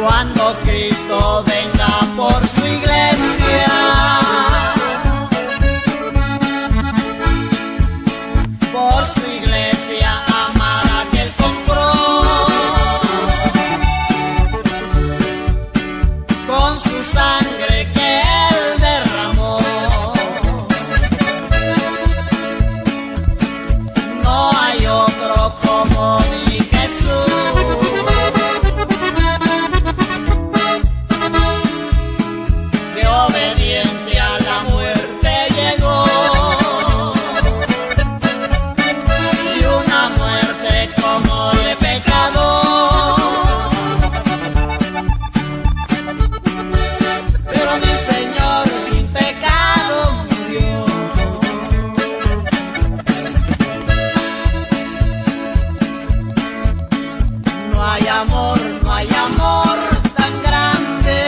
Cuando Cristo venga por su iglesia, por su iglesia amada que Él compró, con su sangre que Él derramó. No hay otro como mi Jesús, que obediente a la muerte llegó, y una muerte como de pecador. Pero mi Señor sin pecado murió. No hay amor, no hay amor tan grande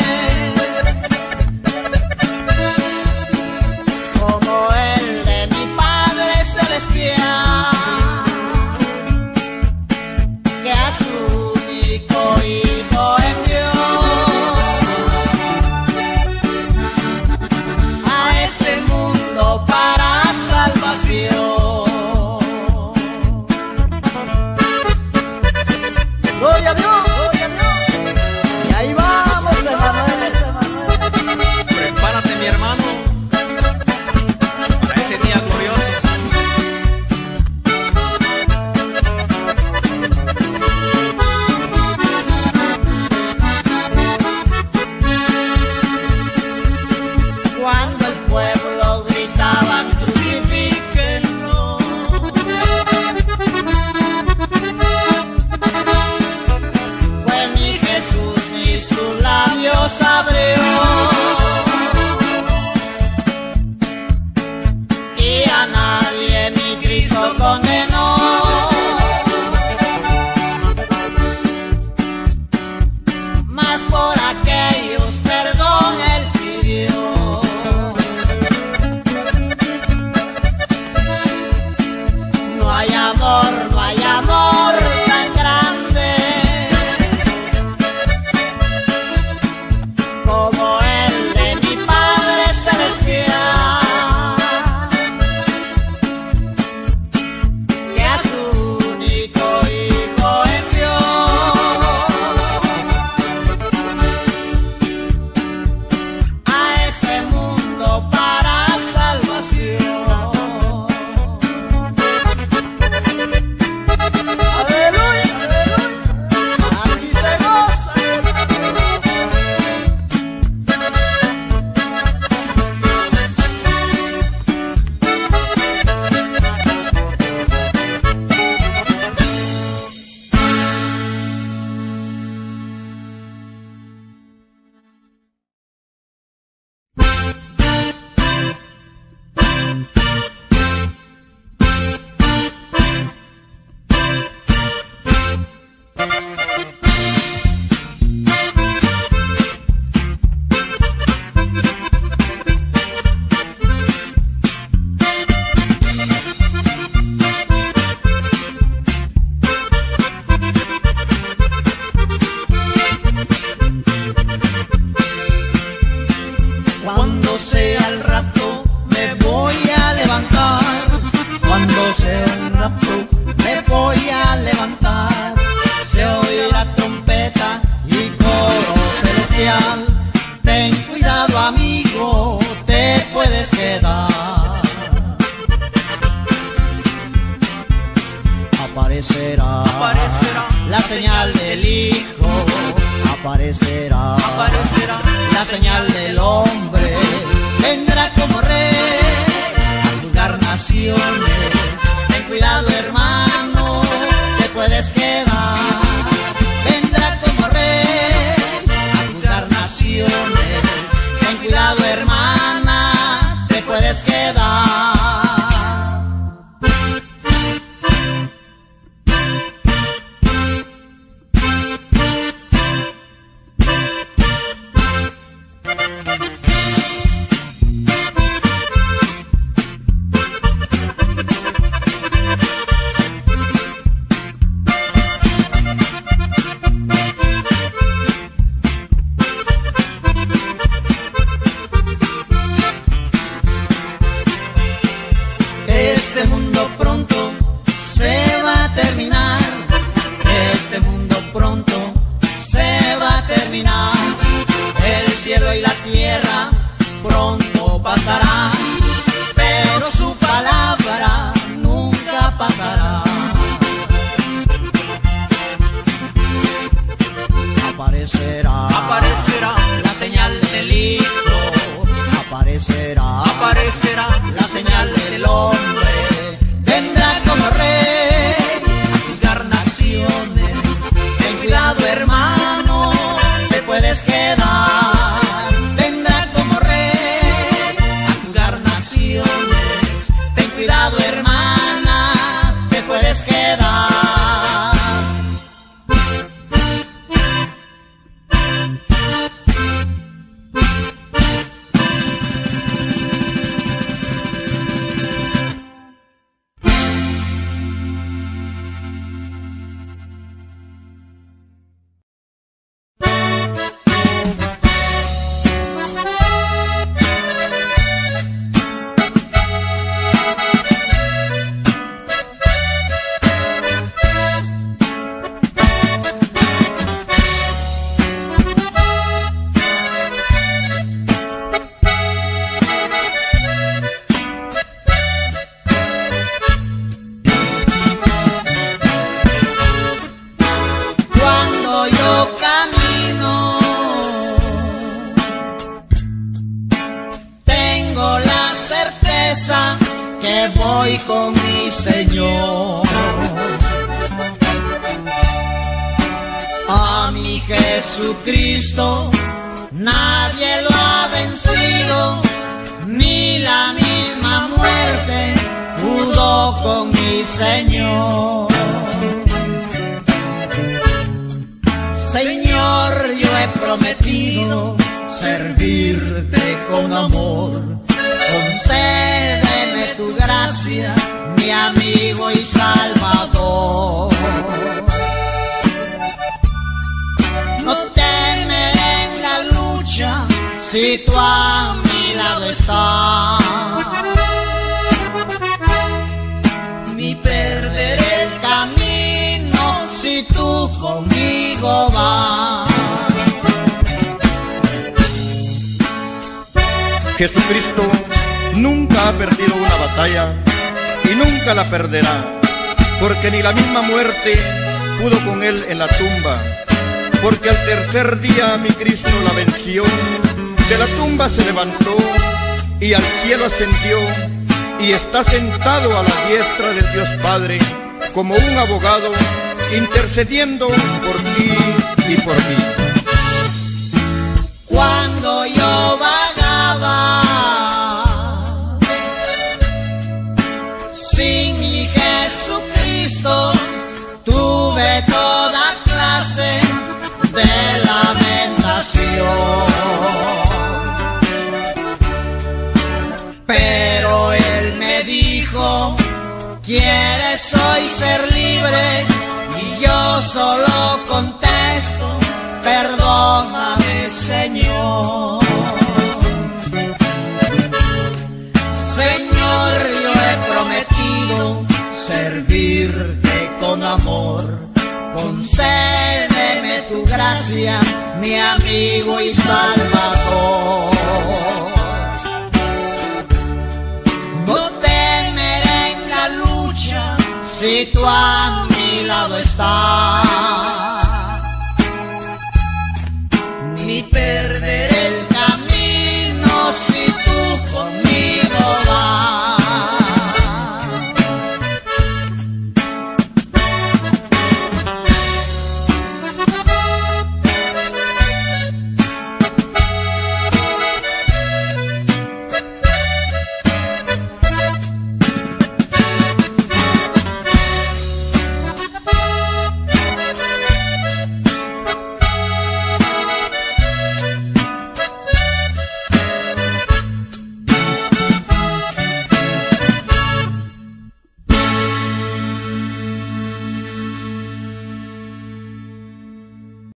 como el de mi Padre Celestial, que a su único Hijo envió a este mundo para salvación. Gloria a Dios, gloria a Dios. Y ahí vamos, Emanuel. Prepárate, mi hermano, para ese día glorioso. Cuando el pueblo gritaba crucifíquenlo, pues ni Jesús ni sus labios abrió, y a nadie mi Cristo condenó. Mas por aquellos perdón Él pidió. No hay amor, no hay amor tan grande como el de mi Padre Celestial, que a su único Hijo envió a este mundo para salvación. Aleluya, aquí se goza. Cuando sea el rapto me voy a levantar, cuando sea el rapto me voy a levantar, se oirá trompeta y coro celestial. Ten cuidado, amigo, te puedes quedar. Aparecerá la señal del Hijo, aparecerá la señal del hombre, vendrá como rey a juzgar naciones. Ten cuidado, hermano, te puedes quedar. Vendrá como rey a juzgar naciones. Ten cuidado, hermana, te puedes quedar. aparecerá la señal del hombre. Vendrá como rey a juzgar naciones. Ten cuidado, hermano, te puedes quedar. Vendrá como rey a juzgar naciones. Ten cuidado, hermana, te puedes quedar. Voy con mi Señor, a mi Jesucristo nadie lo ha vencido, ni la misma muerte pudo con mi Señor. Señor, yo he prometido servirte con amor. Concédeme tu gracia, mi amigo y salvador. No temeré en la lucha si tú a mi lado estás, ni perderé el camino si tú conmigo vas. Jesucristo nunca ha perdido una batalla y nunca la perderá, porque ni la misma muerte pudo con él en la tumba, porque al tercer día mi Cristo la venció, de la tumba se levantó y al cielo ascendió y está sentado a la diestra del Dios Padre como un abogado intercediendo por ti y por mí. Cuando yo vagaba sin mi Jesucristo, tuve toda clase de lamentación, pero Él me dijo: ¿quieres hoy ser libre? Y yo solo contesto: perdóname, Señor. Señor, yo he prometido servirte con amor. Concédeme tu gracia, mi amigo y salvador. No temeré en la lucha si tú a mi lado estás,